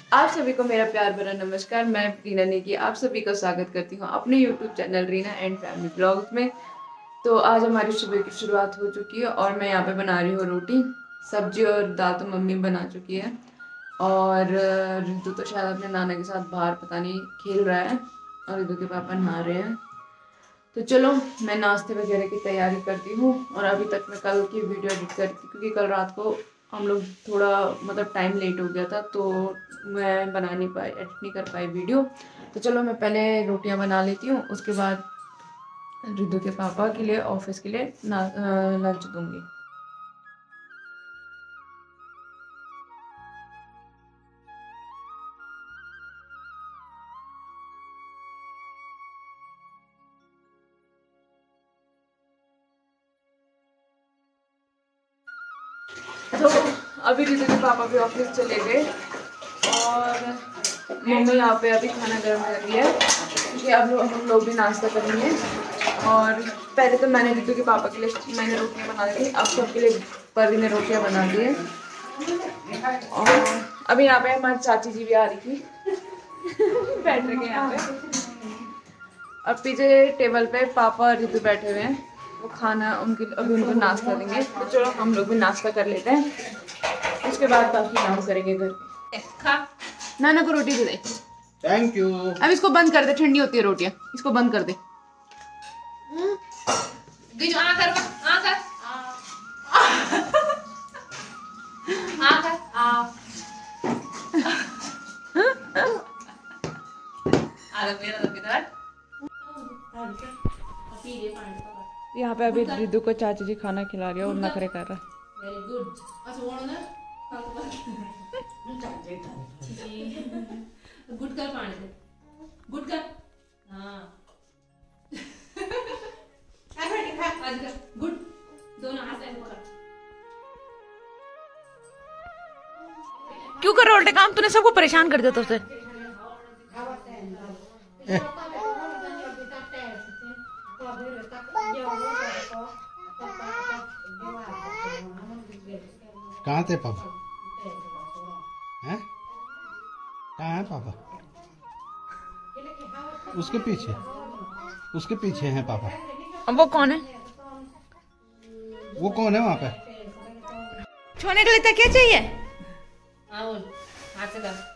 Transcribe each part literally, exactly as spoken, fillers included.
आप सभी को मेरा प्यार भरा नमस्कार। मैं रीना नेगी आप सभी का स्वागत करती हूँ अपने YouTube channel Reena and family vlogs में। तो आज हमारी सुबह की शुरुआत हो चुकी है और मैं यहाँ पे बना रही हूँ रोटी, सब्जी और दाल तो मम्मी बना चुकी है। और रितु तो शायद अपने नाना के साथ बाहर पता नहीं खेल रहा है और रितु के पापा नहा रहे हैं। तो चलो मैं नाश्ते वगैरह की तैयारी करती हूँ। और अभी तक मैं कल की वीडियो एडिट करती थी क्योंकि कल रात को हम लोग थोड़ा मतलब टाइम लेट हो गया था तो मैं बना नहीं पाई, एडिट नहीं कर पाई वीडियो। तो चलो मैं पहले रोटियां बना लेती हूँ, उसके बाद रितु के पापा के लिए ऑफिस के लिए ना लंच दूंगी। तो अभी रितु के पापा भी ऑफिस चले गए और मम्मी यहाँ पे अभी खाना गर्म कर रही है क्योंकि अब हम लोग भी नाश्ता करेंगे। और पहले तो मैंने रितु के पापा के लिए मैंने रोटियां बना दी थी, अब सबके लिए परवी ने रोटियां बना दी है। और अभी यहाँ पे हमारी चाची जी भी आ रही थी बैठ रहे यहाँ पे। और पीछे टेबल पे पापा और रितु बैठे हुए हैं, वो खाना उनके अभी उनको नाश्ता देंगे। तो चलो हम लोग भी नाश्ता कर लेते हैं, उसके बाद बाकी काम करेंगे घर पे। खा नाना को रोटी दे दे। Thank you. अब इसको बंद कर दे, ठंडी होती है रोटियां, इसको बंद कर दे। आ कर आ कर आ कर आ यहाँ पे अभी रितु को चाची जी खाना खिला रही है और नखरे कर रहा है। Very good. गुड कर पानी दे, गुड कर। हाँ गुड, दोनों हाथ से पकड़। क्यों कर रहा उल्टे काम? तूने सबको परेशान कर दिया तो उसे। कहाँ थे पापा? हैं? कहाँ है पापा? उसके पीछे, उसके पीछे हैं पापा। अब वो कौन है? वो कौन है वहाँ पे? छोने के लिए तकिया चाहिए? हाथ से कर।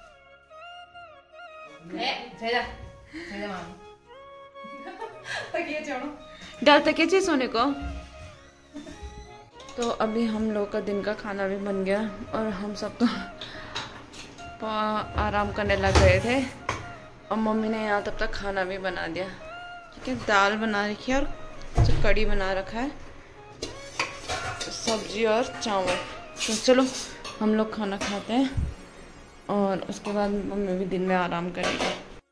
डाल तकिया चाहिए सोने को। तो अभी हम लोग का दिन का खाना भी बन गया और हम सब तो आराम करने लग गए थे और मम्मी ने यहाँ तब तक खाना भी बना दिया। ठीक है, दाल बना रखी है और कड़ी बना रखा है, सब्जी और चावल। तो चलो हम लोग खाना खाते हैं और उसके बाद मम्मी भी दिन में आराम करेगी।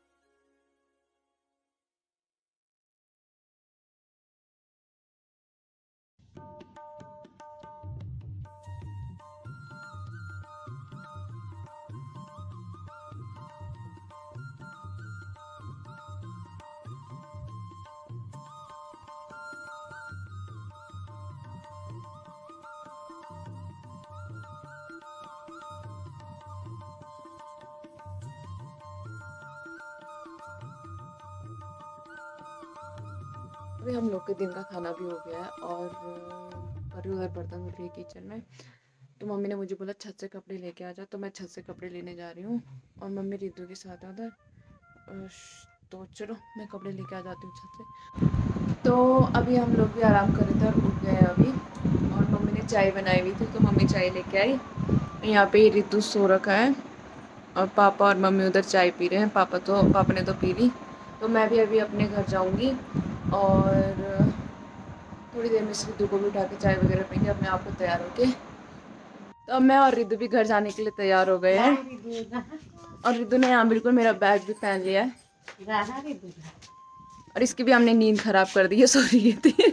अभी हम लोग के दिन का खाना भी हो गया है और पर उधर बर्तन धुल रही है किचन में। तो मम्मी ने मुझे बोला छत से कपड़े लेके आ जा, तो मैं छत से कपड़े लेने जा रही हूँ और मम्मी रितु के साथ है उधर। तो चलो मैं कपड़े लेके आ जाती हूँ छत से। तो अभी हम लोग भी आराम कर रहे थे और उठ गए अभी और मम्मी ने चाय बनाई हुई थी तो मम्मी चाय लेके आई। यहाँ पे रितु सो रखा है और पापा और मम्मी उधर चाय पी रहे हैं। पापा तो पापा ने तो पी ली। तो मैं भी अभी अपने घर जाऊँगी और थोड़ी देर में रितु को भी उठा के चाय वगैरह पीएंगे अपने आप को तैयार होके। तो अब मैं और रितु भी घर जाने के लिए तैयार हो गए हैं और रितु ने यहाँ बिल्कुल मेरा बैग भी पहन लिया है और इसकी भी हमने नींद खराब कर दी है, सो रही थी।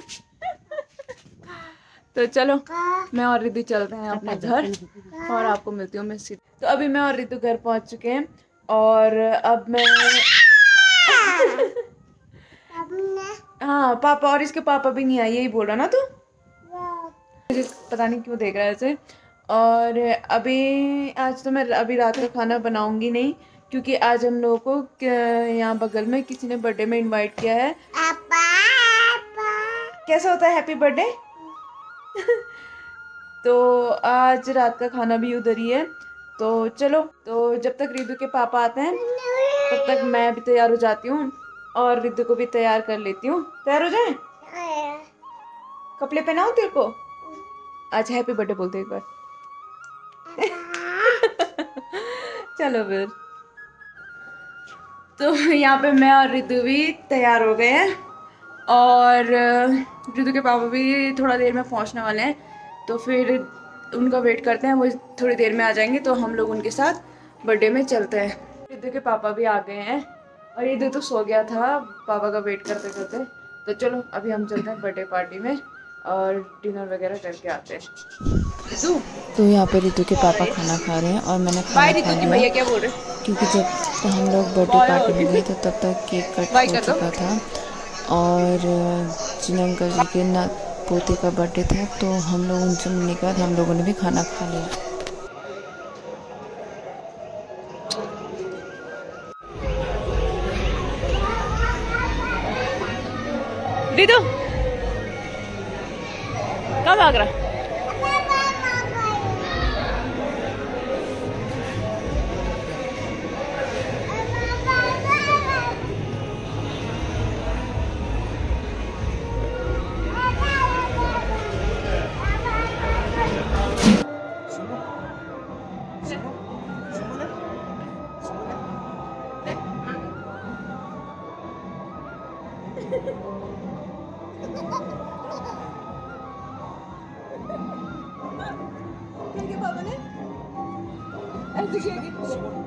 तो चलो मैं और रितु चलते हैं अपने घर और आपको मिलती हूँ मैं सीधे। तो अभी मैं और रितु घर पहुँच चुके हैं और अब मैं हाँ पापा और इसके पापा भी नहीं आए, यही बोल रहा ना तू? मुझे पता नहीं क्यों देख रहा है ऐसे। और अभी आज तो मैं अभी रात का खाना बनाऊंगी नहीं, क्योंकि आज हम लोगों को क- यहाँ बगल में किसी ने बर्थडे में इनवाइट किया है। कैसा होता है हैप्पी बर्थडे? तो आज रात का खाना भी उधर ही है। तो चलो, तो जब तक रिद्धू के पापा आते हैं तब तक मैं भी तैयार हो जाती हूँ और रिद्धू को भी तैयार कर लेती हूँ। तैयार हो जाए? कपड़े पहनाओ तेरे को। आज हैप्पी बर्थडे बोलते एक बार। चलो फिर। तो यहाँ पे मैं और रिद्धू भी तैयार हो गए हैं और रिद्धू के पापा भी थोड़ा देर में पहुँचने वाले हैं, तो फिर उनका वेट करते हैं। वो थोड़ी देर में आ जाएंगे तो हम लोग उनके साथ बर्थडे में चलते हैं। रिद्धू के पापा भी आ गए हैं और रिद्धू तो सो गया था पापा का वेट करते करते। तो चलो अभी हम चलते हैं बर्थडे पार्टी में और डिनर वगैरह करके आते हैं। रिद्धू, तो यहाँ पे रिद्धू के पापा खाना खा रहे हैं और मैंने खाना खा लिया, भैया क्या बोल रहे? क्योंकि जब तो हम लोग बर्थडे पार्टी में गए थे तब तक केक कट हो चुका था और जिन अंकल जी के ना पोते का बर्थडे था, तो हम लोग उनसे मिलने के बाद हम लोगों ने भी खाना खा लिया। रिद्धू कब भाग रहा? पापा ने ऐसे किया कि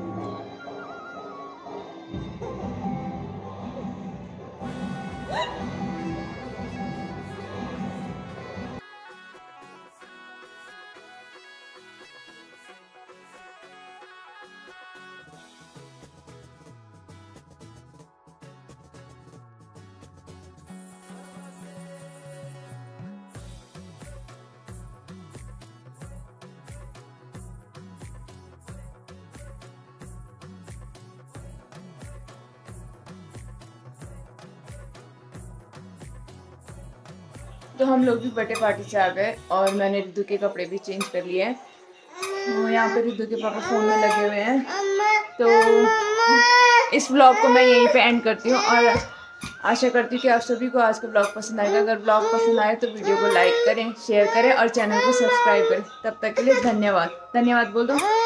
तो हम लोग भी बर्थडे पार्टी से आ गए और मैंने रिद्धू के कपड़े भी चेंज कर लिए हैं। तो यहाँ पे रिद्धू के पापा फ़ोन में लगे हुए हैं। तो इस ब्लॉग को मैं यहीं पे एंड करती हूँ और आशा करती हूँ कि आप सभी को आज का ब्लॉग पसंद आएगा। अगर ब्लॉग पसंद आए तो वीडियो को लाइक करें, शेयर करें और चैनल को सब्सक्राइब करें। तब तक के लिए धन्यवाद। धन्यवाद बोल दो।